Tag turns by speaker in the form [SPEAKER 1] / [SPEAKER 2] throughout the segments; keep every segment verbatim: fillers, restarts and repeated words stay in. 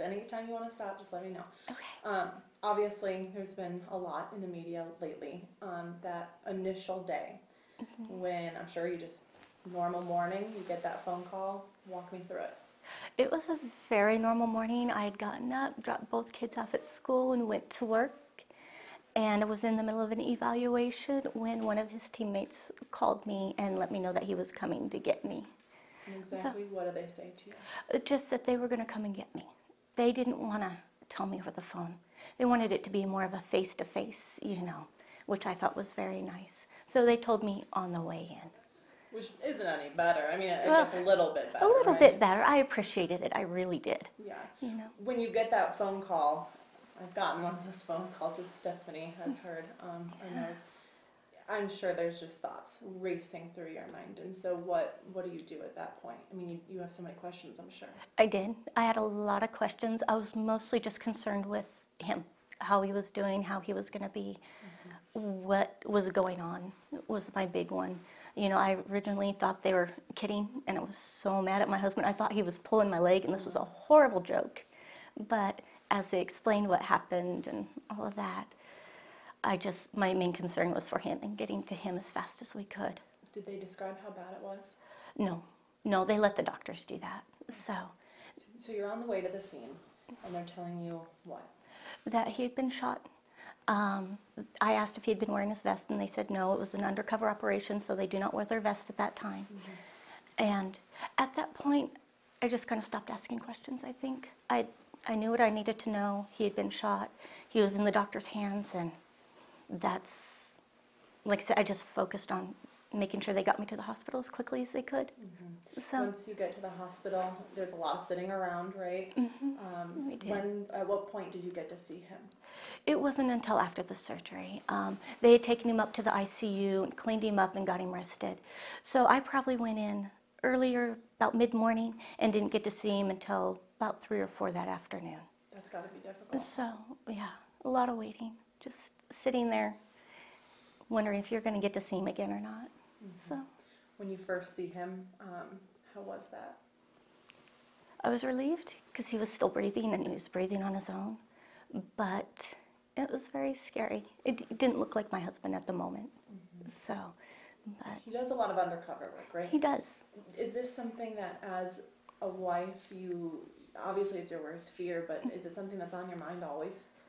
[SPEAKER 1] anytime you want to stop, just let me know.
[SPEAKER 2] Okay.
[SPEAKER 1] Um, obviously, there's been a lot in the media lately on that initial day mm-hmm. when I'm sure you just, normal morning, you get that phone call. Walk me through it.
[SPEAKER 2] It was a very normal morning. I had gotten up, dropped both kids off at school, and went to work. And I was in the middle of an evaluation when one of his teammates called me and let me know that he was coming to get me.
[SPEAKER 1] And exactly so, what did they say to
[SPEAKER 2] you? Just that they were going to come and get me. They didn't want to tell me over the phone. They wanted it to be more of a face-to-face, you know, which I thought was very nice. So they told me on the way in.
[SPEAKER 1] Which isn't any better. I mean, I
[SPEAKER 2] well,
[SPEAKER 1] guess a little bit better,
[SPEAKER 2] A little
[SPEAKER 1] right?
[SPEAKER 2] bit better. I appreciated it. I really did.
[SPEAKER 1] Yeah.
[SPEAKER 2] You know.
[SPEAKER 1] When you get that phone call, I've gotten one of those phone calls as Stephanie has heard um, or knows. I'm sure there's just thoughts racing through your mind. And so what, what do you do at that point? I mean, you, you have so many questions, I'm sure.
[SPEAKER 2] I did. I had a lot of questions. I was mostly just concerned with him, how he was doing, how he was going to be, mm-hmm. what was going on was my big one. You know, I originally thought they were kidding, and I was so mad at my husband. I thought he was pulling my leg, and this was a horrible joke. But as they explained what happened and all of that, I just, my main concern was for him and getting to him as fast as we could.
[SPEAKER 1] Did they describe how bad it was?
[SPEAKER 2] No. No, they let the doctors do that. So,
[SPEAKER 1] so you're on the way to the scene, and they're telling you what?
[SPEAKER 2] That he had been shot. Um, I asked if he had been wearing his vest, and they said no, it was an undercover operation, so they do not wear their vest at that time. Mm-hmm. And at that point, I just kind of stopped asking questions, I think. I, I knew what I needed to know. He had been shot. He was in the doctor's hands, and that's, like I said, I just focused on making sure they got me to the hospital as quickly as they could.
[SPEAKER 1] Mm-hmm.
[SPEAKER 2] So,
[SPEAKER 1] once you get to the hospital, there's a lot of sitting around, right?
[SPEAKER 2] Mm-hmm.
[SPEAKER 1] Um,
[SPEAKER 2] we did.
[SPEAKER 1] When, at what point did you get to see him?
[SPEAKER 2] It wasn't until after the surgery. Um, they had taken him up to the I C U and cleaned him up and got him rested. So I probably went in earlier, about mid-morning, and didn't get to see him until about three or four that afternoon.
[SPEAKER 1] That's got to be difficult.
[SPEAKER 2] So, yeah, a lot of waiting. Just sitting there wondering if you're going to get to see him again or not. Mm-hmm. So,
[SPEAKER 1] when you first see him, um, how was that?
[SPEAKER 2] I was relieved because he was still breathing, and he was breathing on his own. But it was very scary. It, it didn't look like my husband at the moment. Mm-hmm. So, but
[SPEAKER 1] he does a lot of undercover work, right?
[SPEAKER 2] He does.
[SPEAKER 1] Is this something that, as a wife, you, obviously it's your worst fear, but is it something that's on your mind always?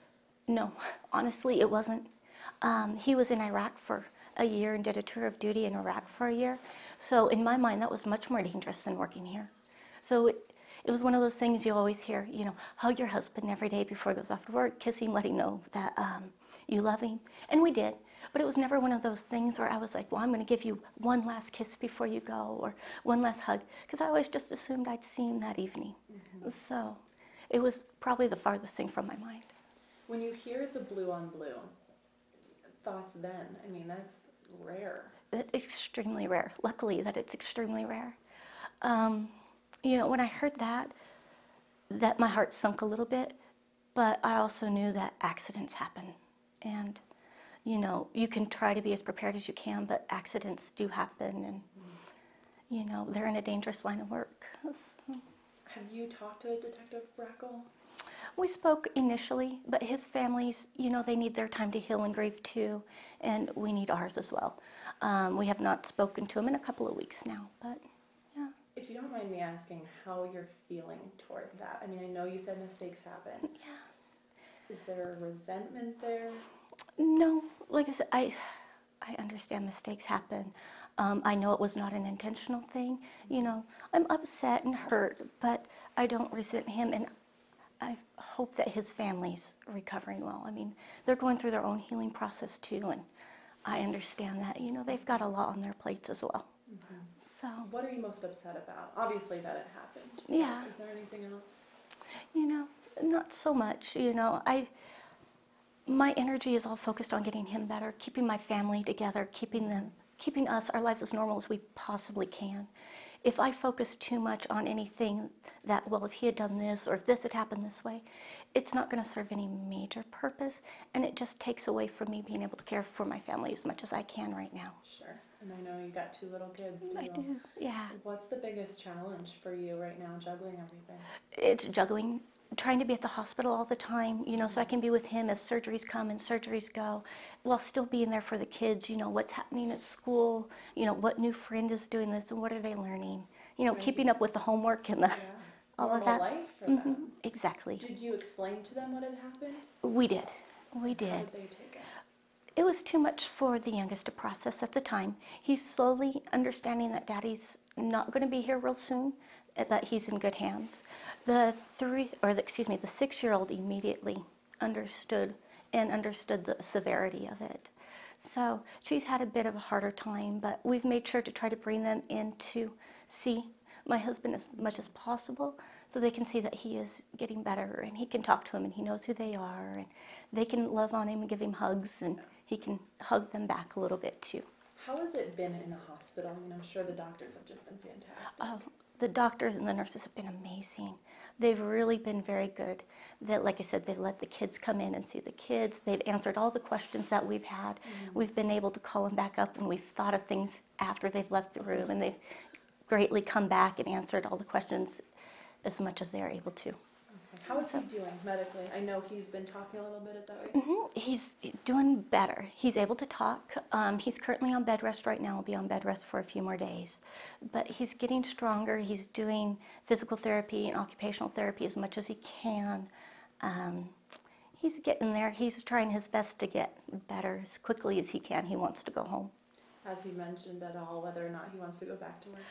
[SPEAKER 2] No, honestly, it wasn't. Um, he was in Iraq for a year and did a tour of duty in Iraq for a year. So in my mind, that was much more dangerous than working here. So it, it was one of those things you always hear, you know, hug your husband every day before he goes off to work, kiss him, let him know that um, you love him. And we did. But it was never one of those things where I was like, well, I'm going to give you one last kiss before you go, or one last hug, because I always just assumed I'd see him that evening. Mm-hmm. So it was probably the farthest thing from my mind.
[SPEAKER 1] When you hear it's a blue on blue, thoughts then, I mean, that's rare.
[SPEAKER 2] It's extremely rare. Luckily that it's extremely rare. Um, you know, when I heard that, that my heart sunk a little bit, but I also knew that accidents happen. And, you know, you can try to be as prepared as you can, but accidents do happen, and, mm. you know, they're in a dangerous line of work. So.
[SPEAKER 1] Have you talked to Detective Brackle?
[SPEAKER 2] We spoke initially, but his families, you know, they need their time to heal and grieve too, and we need ours as well. Um, we have not spoken to him in a couple of weeks now, but yeah.
[SPEAKER 1] If you don't mind me asking how you're feeling toward that. I mean, I know you said mistakes happen.
[SPEAKER 2] Yeah.
[SPEAKER 1] Is there resentment there?
[SPEAKER 2] No, like I said, I, I understand mistakes happen. Um, I know it was not an intentional thing. You know, I'm upset and hurt, but I don't resent him, and I hope that his family's recovering well. I mean, they're going through their own healing process too, and I understand that. You know, they've got a lot on their plates as well. Mm-hmm. So.
[SPEAKER 1] What are you most upset about? Obviously that it happened.
[SPEAKER 2] Yeah.
[SPEAKER 1] Is there anything else?
[SPEAKER 2] You know, not so much. You know, I. My energy is all focused on getting him better, keeping my family together, keeping them, keeping us, our lives as normal as we possibly can. If I focus too much on anything that, well, if he had done this or if this had happened this way, it's not going to serve any major purpose, and it just takes away from me being able to care for my family as much as I can right now.
[SPEAKER 1] Sure. And I know you got two little kids too.
[SPEAKER 2] I do, yeah.
[SPEAKER 1] What's the biggest challenge for you right now, juggling everything?
[SPEAKER 2] It's juggling, trying to be at the hospital all the time, you know, so I can be with him as surgeries come and surgeries go, while still being there for the kids, you know, what's happening at school, you know, what new friend is doing this and what are they learning, you know,
[SPEAKER 1] Right.
[SPEAKER 2] keeping up with the homework and the,
[SPEAKER 1] Yeah.
[SPEAKER 2] all
[SPEAKER 1] Normal
[SPEAKER 2] of that.
[SPEAKER 1] life for
[SPEAKER 2] Mhm,
[SPEAKER 1] them.
[SPEAKER 2] exactly.
[SPEAKER 1] Did you explain to them what had happened?
[SPEAKER 2] We did, we did.
[SPEAKER 1] How did they take it?
[SPEAKER 2] It was too much for the youngest to process at the time. He's slowly understanding that Daddy's not going to be here real soon, uh, that he's in good hands. The three, or the, excuse me, the six-year-old immediately understood and understood the severity of it. So she's had a bit of a harder time, but we've made sure to try to bring them in to see my husband as much as possible, so they can see that he is getting better and he can talk to them and he knows who they are and they can love on him and give him hugs and he can hug them back a little bit too.
[SPEAKER 1] How has it been in the hospital? I mean, I'm sure the doctors have just been fantastic.
[SPEAKER 2] Oh, the doctors and the nurses have been amazing. They've really been very good. That, like I said, they've let the kids come in and see the kids. They've answered all the questions that we've had. Mm-hmm. We've been able to call them back up and we've thought of things after they've left the room, and they've greatly come back and answered all the questions as much as they are able to.
[SPEAKER 1] Okay. How is he doing medically? I know he's been talking a little bit, is that right?
[SPEAKER 2] Mm-hmm. He's doing better. He's able to talk. Um, he's currently on bed rest right now. He'll be on bed rest for a few more days. But he's getting stronger. He's doing physical therapy and occupational therapy as much as he can. Um, he's getting there. He's trying his best to get better as quickly as he can. He wants to go home.
[SPEAKER 1] Has he mentioned at all whether or not he wants to go back to work?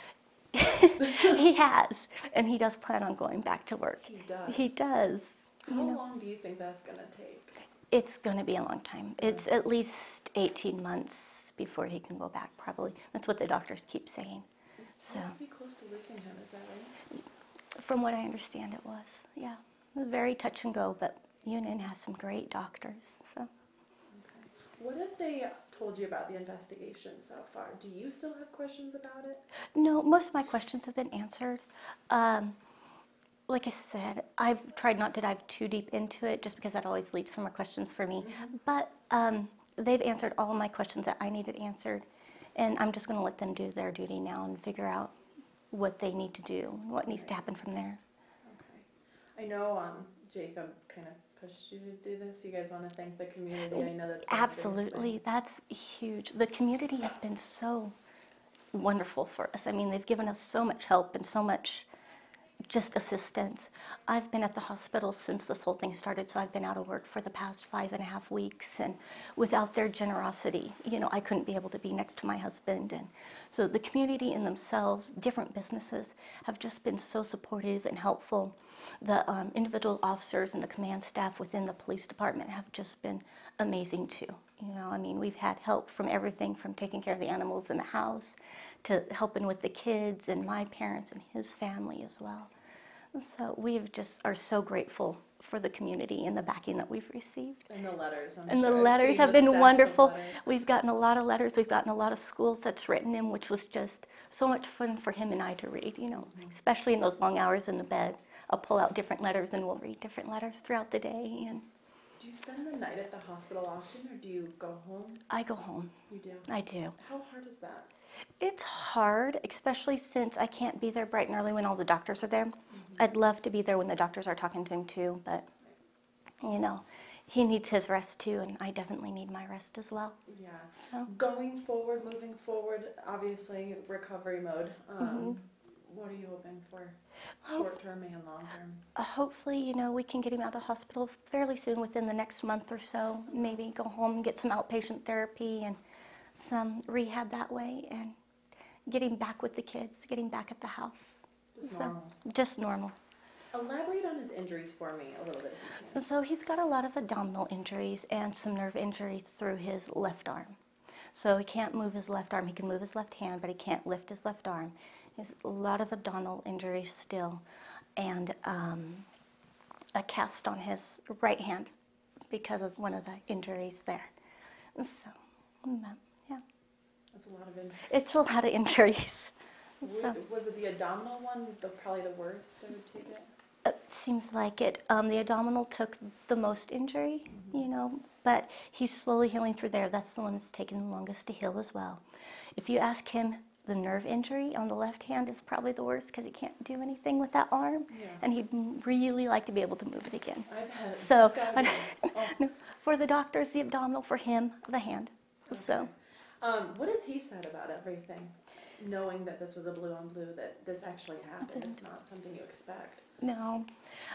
[SPEAKER 2] He has, and he does plan on going back to work.
[SPEAKER 1] He does?
[SPEAKER 2] He does.
[SPEAKER 1] How
[SPEAKER 2] you know.
[SPEAKER 1] long do you think that's going to take?
[SPEAKER 2] It's going to be a long time. It's at least eighteen months before he can go back, probably. That's what the doctors keep saying.
[SPEAKER 1] It's
[SPEAKER 2] so.
[SPEAKER 1] pretty close to losing him, is that right?
[SPEAKER 2] From what I understand, it was, yeah. It was very touch and go, but Union has some great doctors, so.
[SPEAKER 1] Okay. What have they told you about the investigation so far? Do you still have questions about it?
[SPEAKER 2] No, most of my questions have been answered. Um, like I said, I've tried not to dive too deep into it just because that always leaves some more questions for me. Mm-hmm. But um, they've answered all of my questions that I needed answered, and I'm just going to let them do their duty now and figure out what they need to do, what needs to happen from there.
[SPEAKER 1] Okay. I know um, Jacob kind of pushed you to do this. You guys want to thank the community? I know that's
[SPEAKER 2] absolutely. That's huge. The community has been so wonderful for us. I mean, they've given us so much help and so much just assistance. I've been at the hospital since this whole thing started, so I've been out of work for the past five and a half weeks, and without their generosity, you know, I couldn't be able to be next to my husband. And so the community in themselves, different businesses, have just been so supportive and helpful. The um, individual officers and the command staff within the police department have just been amazing too. You know, I mean, we've had help from everything from taking care of the animals in the house to helping with the kids and my parents and his family as well. So we just are so grateful for the community and the backing that we've received.
[SPEAKER 1] And the letters. I'm
[SPEAKER 2] and
[SPEAKER 1] sure
[SPEAKER 2] the
[SPEAKER 1] I've
[SPEAKER 2] letters have
[SPEAKER 1] the
[SPEAKER 2] been wonderful.
[SPEAKER 1] Letters.
[SPEAKER 2] We've gotten a lot of letters. We've gotten a lot of schools that's written in, which was just so much fun for him and I to read, you know, mm-hmm. especially in those long hours in the bed. I'll pull out different letters and we'll read different letters throughout the day. And
[SPEAKER 1] do you spend the night at the hospital often, or do you go home?
[SPEAKER 2] I go home.
[SPEAKER 1] You do?
[SPEAKER 2] I do.
[SPEAKER 1] How hard is that?
[SPEAKER 2] It's hard, especially since I can't be there bright and early when all the doctors are there. Mm-hmm. I'd love to be there when the doctors are talking to him too, but, you know, he needs his rest too, and I definitely need my rest as well.
[SPEAKER 1] Yeah.
[SPEAKER 2] So.
[SPEAKER 1] Going forward, moving forward, obviously recovery mode. Um, mm-hmm. What are you hoping for, short term and long term?
[SPEAKER 2] Uh, hopefully, you know, we can get him out of the hospital fairly soon, within the next month or so. Maybe go home and get some outpatient therapy and some rehab that way, and getting back with the kids, getting back at the house.
[SPEAKER 1] Just
[SPEAKER 2] so,
[SPEAKER 1] normal.
[SPEAKER 2] Just normal.
[SPEAKER 1] Elaborate on his injuries for me a little bit, if you can.
[SPEAKER 2] So he's got a lot of abdominal injuries and some nerve injuries through his left arm. So he can't move his left arm. He can move his left hand, but he can't lift his left arm. He has a lot of abdominal injuries still, and um, a cast on his right hand because of one of the injuries there. So, yeah.
[SPEAKER 1] That's a lot of injuries.
[SPEAKER 2] It's a lot of injuries.
[SPEAKER 1] So. Was it the abdominal one, the, probably the worst, I would take it?
[SPEAKER 2] It seems like it. Um, the abdominal took the most injury, mm-hmm. you know, but he's slowly healing through there. That's the one that's taken the longest to heal as well. If you ask him, the nerve injury on the left hand is probably the worst because he can't do anything with that arm,
[SPEAKER 1] Yeah.
[SPEAKER 2] and he'd m- really like to be able to move it again.
[SPEAKER 1] I've had
[SPEAKER 2] So
[SPEAKER 1] it's gotta be- oh.
[SPEAKER 2] no, for the doctors, the abdominal; for him, the hand.
[SPEAKER 1] Okay.
[SPEAKER 2] So
[SPEAKER 1] Um, what has he said about everything? Knowing that this was a blue on blue, that this actually happened, it's not something you expect.
[SPEAKER 2] no.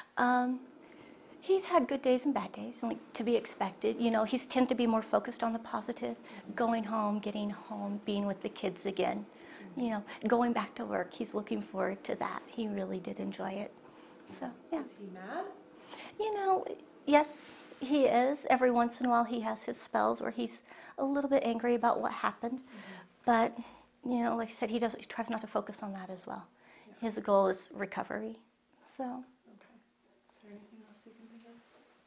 [SPEAKER 2] Um, He's had good days and bad days, like to be expected. You know, he's tend to be more focused on the positive,
[SPEAKER 1] Mm-hmm.
[SPEAKER 2] going home, getting home, being with the kids again. Mm-hmm. You know, going back to work. He's looking forward to that. He really did enjoy it. So, yeah.
[SPEAKER 1] Is he mad?
[SPEAKER 2] You know, yes, he is. Every once in a while he has his spells where he's a little bit angry about what happened. Mm-hmm. But, you know, like I said, he does he tries not to focus on that as well. Yeah. His goal is recovery. So.
[SPEAKER 1] Okay. Is there anything else you can think of?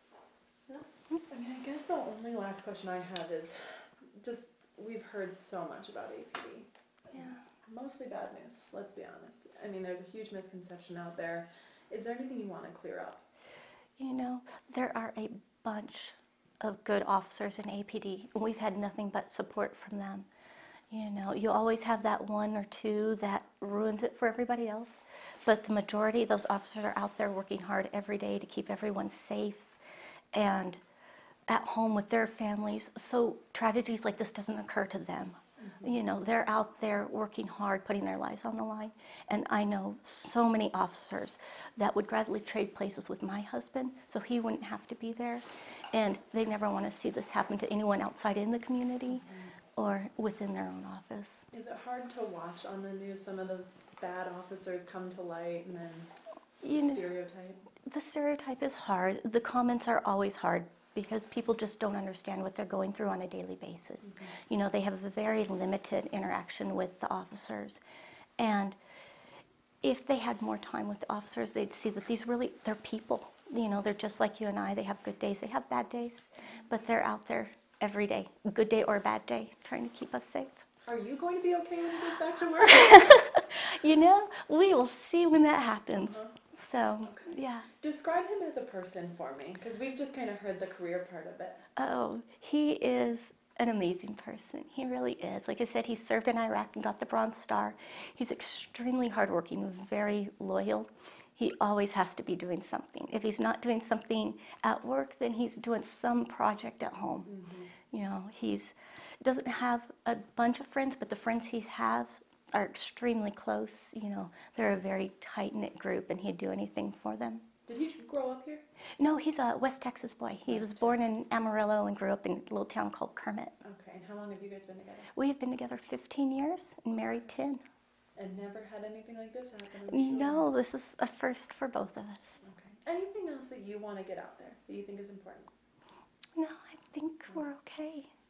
[SPEAKER 1] No? I mean, I guess the only last question I have is just, we've heard so much about A P D.
[SPEAKER 2] Yeah.
[SPEAKER 1] Mostly bad news, let's be honest. I mean, there's a huge misconception out there. Is there anything you want to clear up?
[SPEAKER 2] You know, there are a bunch of good officers in A P D. We've had nothing but support from them. You know, you always have that one or two that ruins it for everybody else. But the majority of those officers are out there working hard every day to keep everyone safe and at home with their families, so tragedies like this doesn't occur to them. Mm-hmm. You know, they're out there working hard, putting their lives on the line. And I know so many officers that would gladly trade places with my husband so he wouldn't have to be there. And they never want to see this happen to anyone outside in the community. Mm-hmm. Or within their own office.
[SPEAKER 1] Is it hard to watch on the news some of those bad officers come to light and then
[SPEAKER 2] you know,
[SPEAKER 1] stereotype?
[SPEAKER 2] The stereotype is hard. The comments are always hard because people just don't understand what they're going through on a daily basis. Mm-hmm. You know, they have a very limited interaction with the officers. And if they had more time with the officers, they'd see that these really, they're people. You know, they're just like you and I. They have good days, they have bad days, but they're out there every day, good day or bad day, trying to keep us safe.
[SPEAKER 1] Are you going to be okay when he gets back to work?
[SPEAKER 2] You know, we will see when that happens. Uh-huh. So,
[SPEAKER 1] okay.
[SPEAKER 2] Yeah.
[SPEAKER 1] Describe him as a person for me, because we've just kind of heard the career part of it.
[SPEAKER 2] Oh, he is an amazing person. He really is. Like I said, he served in Iraq and got the Bronze Star. He's extremely hardworking, very loyal. He always has to be doing something. If he's not doing something at work, then he's doing some project at home. Mm-hmm. You know, he's doesn't have a bunch of friends, but the friends he has are extremely close. You know, they're a very tight-knit group, and he'd do anything for them.
[SPEAKER 1] Did he grow up here?
[SPEAKER 2] No, he's a West Texas boy. He West was born Texas. in Amarillo and grew up in a little town called Kermit.
[SPEAKER 1] Okay, and how long have you guys been together?
[SPEAKER 2] We have been together fifteen years and married ten.
[SPEAKER 1] And never had anything like this happen, I'm sure.
[SPEAKER 2] No, this is a first for both of us.
[SPEAKER 1] Okay. Anything else that you want to get out there that you think is important?
[SPEAKER 2] No, I think we're okay.